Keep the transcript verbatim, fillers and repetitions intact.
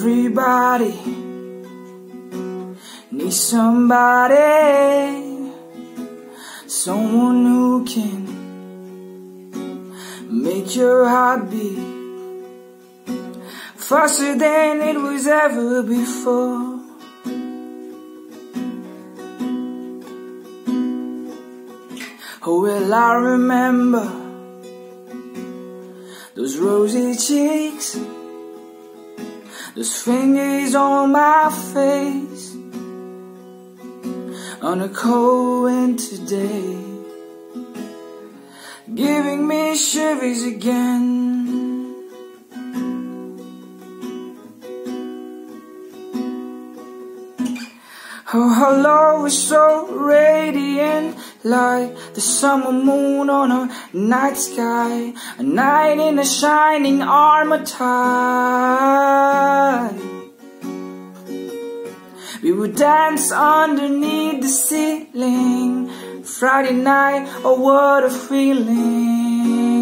Everybody needs somebody, someone who can make your heart beat faster than it was ever before. Oh, well, I remember those rosy cheeks, those fingers on my face on a cold winter day, giving me shivers again. Oh, her love was so radiant, like the summer moon on a night sky, a knight in a shining armor tide. We would dance underneath the ceiling, Friday night, oh what a feeling.